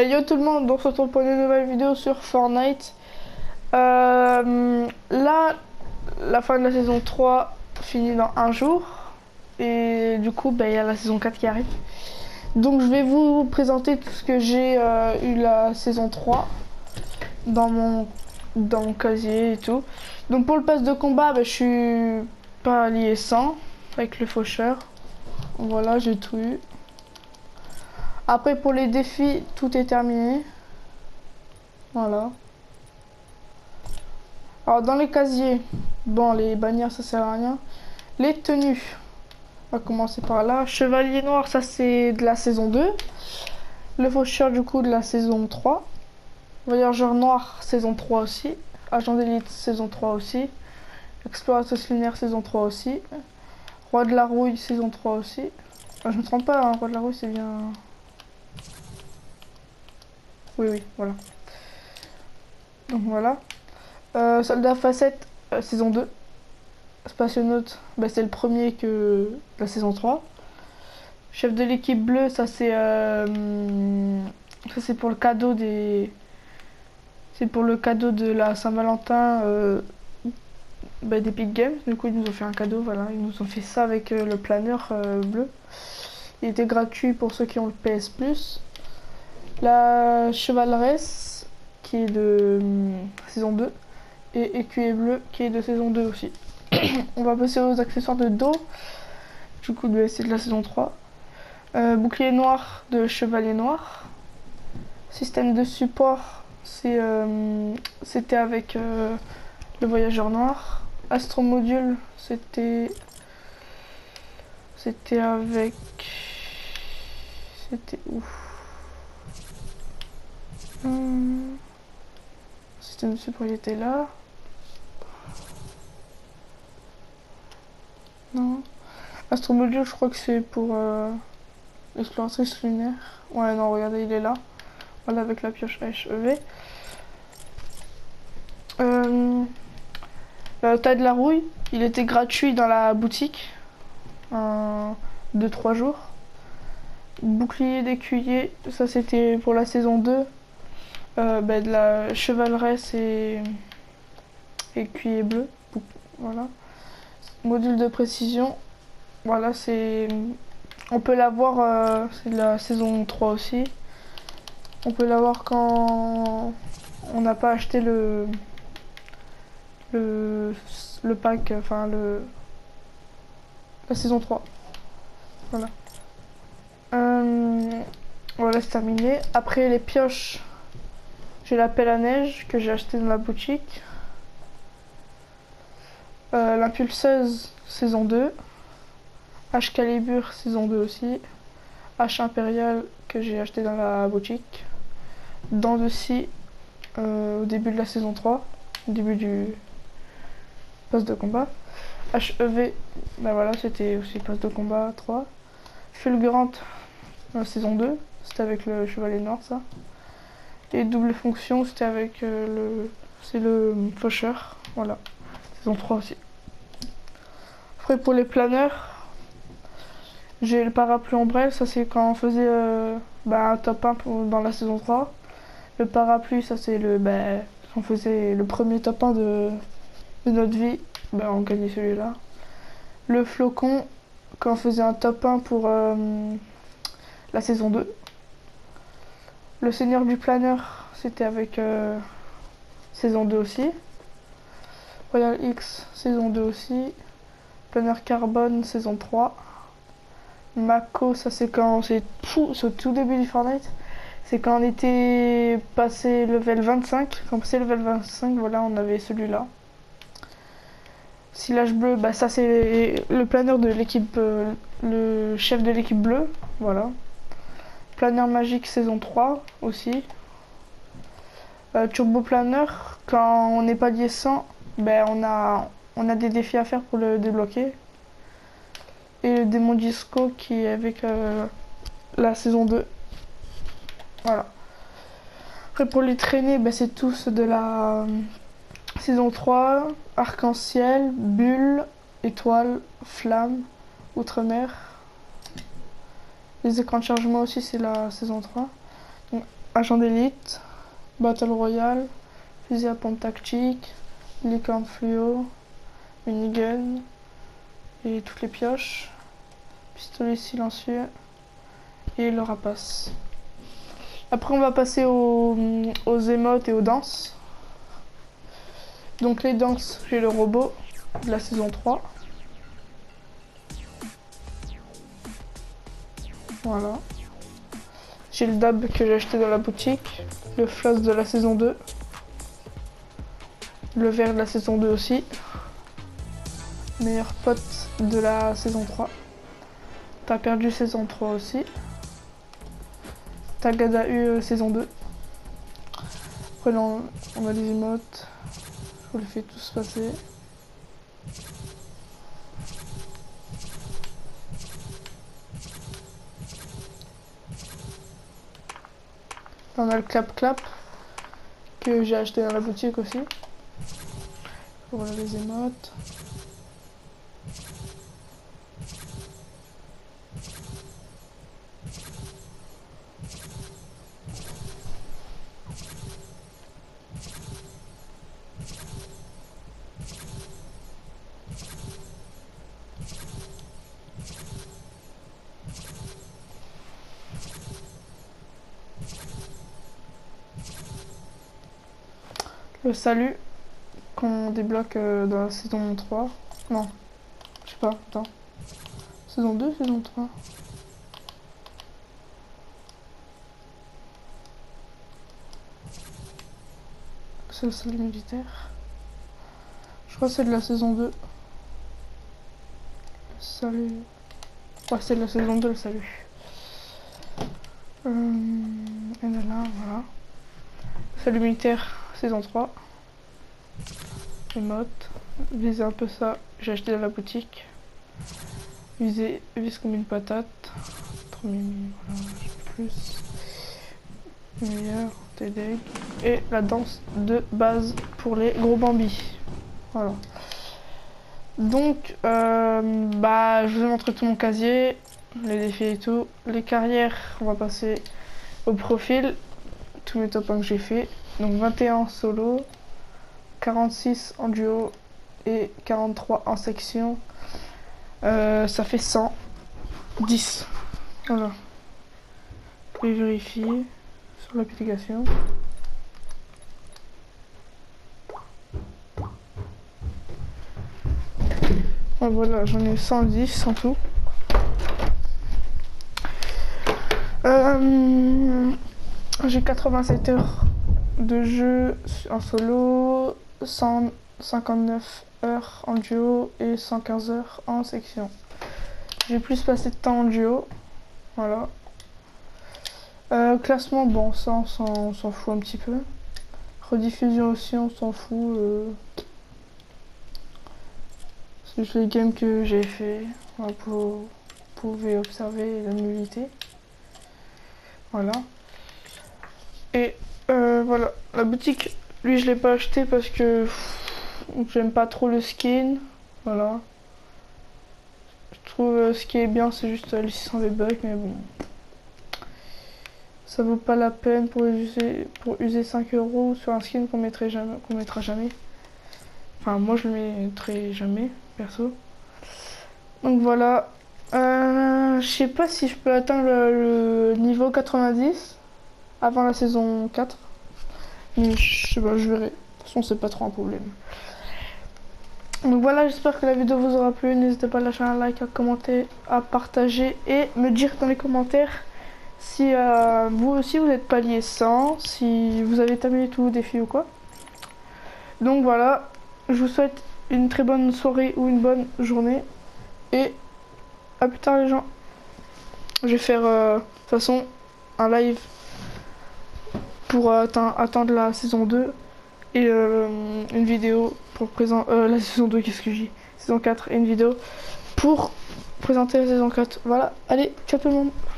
Yo tout le monde, on se retrouve pour une nouvelle vidéo sur Fortnite. Là, la fin de la saison 3 finit dans un jour. Et du coup, il y a la saison 4 qui arrive. Donc je vais vous présenter tout ce que j'ai eu la saison 3 dans mon casier et tout. Donc pour le pass de combat, je suis pas allié 100 avec le faucheur. Voilà, j'ai tout eu. Après pour les défis, tout est terminé. Voilà. Alors dans les casiers, bon les bannières ça sert à rien. Les tenues, on va commencer par là. Chevalier noir, ça c'est de la saison 2. Le faucheur du coup de la saison 3. Voyageur noir saison 3 aussi. Agent d'élite saison 3 aussi. Exploratrice lunaire saison 3 aussi. Roi de la rouille saison 3 aussi. Ah, je me trompe pas, hein, Roi de la rouille c'est bien... Oui, voilà. Donc voilà. Soldat facette, saison 2. Spationaute, c'est le premier que la saison 3. Chef de l'équipe bleue, ça c'est pour le cadeau des... C'est pour le cadeau de la Saint-Valentin d'Epic Games. Du coup ils nous ont fait un cadeau, voilà. Ils nous ont fait ça avec le planeur bleu. Il était gratuit pour ceux qui ont le PS Plus. La chevaleresse qui est de saison 2. Et écuyer bleu qui est de saison 2 aussi. On va passer aux accessoires de dos. Du coup, c'est de la saison 3. Bouclier noir de chevalier noir. Système de support, c'était avec le voyageur noir. Astromodule, c'était avec... C'était ouf. Système de support, il était là. Non. Astromodule, je crois que c'est pour l'exploratrice lunaire. Ouais, non, regardez, il est là. Voilà, avec la pioche HEV. Tas de la rouille, il était gratuit dans la boutique. 2-3 jours. Bouclier d'écuyer, ça c'était pour la saison 2. De la chevaleresse et écuyer bleu. Voilà. Module de précision. Voilà, c'est... On peut l'avoir, c'est de la saison 3 aussi. On peut l'avoir quand on n'a pas acheté le pack, enfin la saison 3. Voilà. Voilà, c'est terminé. Après les pioches, j'ai la pelle à neige que j'ai acheté dans la boutique. L'impulseuse saison 2. H Calibre saison 2 aussi. H Impérial que j'ai acheté dans la boutique. Dents de scie au début de la saison 3. Au début du pass de combat. HEV, voilà, c'était aussi pass de combat 3. Fulgurante saison 2. C'était avec le chevalier noir ça. Et double fonction, c'était avec le faucheur. Voilà. Saison 3 aussi. Après pour les planeurs, j'ai le parapluie ombrelle, ça c'est quand on faisait un top 1 dans la saison 3. Le parapluie, ça c'est on faisait le premier top 1 de notre vie, on gagnait celui-là. Le flocon, quand on faisait un top 1 pour la saison 2. Le seigneur du planeur, c'était avec saison 2 aussi. Royal X, saison 2 aussi. Planeur carbone, saison 3. Mako, ça c'est quand c'est au tout début du Fortnite. C'est quand on était passé level 25. Quand on passait level 25, voilà, on avait celui-là. Silage bleu, ça c'est le planeur de l'équipe, le chef de l'équipe bleue, voilà. Planeur magique saison 3 aussi. Turbo planeur, quand on n'est pas lié 100, on a des défis à faire pour le débloquer. Et le démon disco qui est avec la saison 2. Voilà. Après pour les traînées, c'est tous de la saison 3. Arc-en-ciel, bulle, étoile, flamme, outre-mer. Les écrans de chargement aussi c'est la saison 3. Donc, agent d'élite, battle royale, fusil à pompe tactique, licorne fluo, minigun et toutes les pioches, pistolet silencieux et le rapace. Après on va passer aux émotes et aux danses. Donc les danses, j'ai le robot de la saison 3. Voilà. J'ai le dab que j'ai acheté dans la boutique, le floss de la saison 2, le vert de la saison 2 aussi, meilleur pote de la saison 3. T'as perdu saison 3 aussi. Tagada U saison 2. Après là, on a des emotes. On les fait tous passer. On a le clap clap que j'ai acheté dans la boutique aussi. Voilà les émotes. Le salut qu'on débloque dans la saison 3. Non, je sais pas, attends. Saison 2, saison 3. C'est le salut militaire. Je crois que c'est de la saison 2. Le salut. Ouais, c'est de la saison 2 le salut. Et là, voilà. Salut militaire, saison 3. Émote. Viser un peu ça, j'ai acheté dans la boutique. Vise comme une patate. 3000, voilà, plus. Meilleur, TD. Et la danse de base pour les gros bambis. Voilà. Donc, je vous ai montré tout mon casier, les défis et tout. Les carrières, on va passer au profil. Tous mes top 1 que j'ai fait. Donc 21 en solo, 46 en duo et 43 en section. Ça fait 110. Voilà. Vous pouvez vérifier sur l'application. Voilà, j'en ai 110 en tout. J'ai 87 heures de jeu en solo, 159 heures en duo et 115 heures en section. J'ai plus passé de temps en duo. Voilà. Classement, bon, ça on s'en fout un petit peu. Rediffusion aussi, on s'en fout. C'est juste les games que j'ai fait. Voilà, vous pouvez observer la nullité. Voilà. Et voilà, la boutique, lui je l'ai pas acheté parce que j'aime pas trop le skin. Voilà. Je trouve ce qui est bien, c'est juste les 600 V-Bucks, mais bon. Ça vaut pas la peine pour user 5 € sur un skin qu'on mettra jamais. Enfin, moi je le mettrai jamais, perso. Donc voilà. Je sais pas si je peux atteindre le niveau 90 avant la saison 4. Mais je sais pas, je verrai. De toute façon, c'est pas trop un problème. Donc voilà, j'espère que la vidéo vous aura plu. N'hésitez pas à lâcher un like, à commenter, à partager et me dire dans les commentaires si vous aussi vous êtes palier 100, si vous avez terminé tous vos défis ou quoi. Donc voilà, je vous souhaite une très bonne soirée ou une bonne journée. Et à plus tard les gens. Je vais faire de toute façon un live pour attendre la saison 2 et une vidéo pour présenter la saison 2, qu'est-ce que j'ai, saison 4 et une vidéo pour présenter la saison 4. Voilà, allez, ciao tout le monde.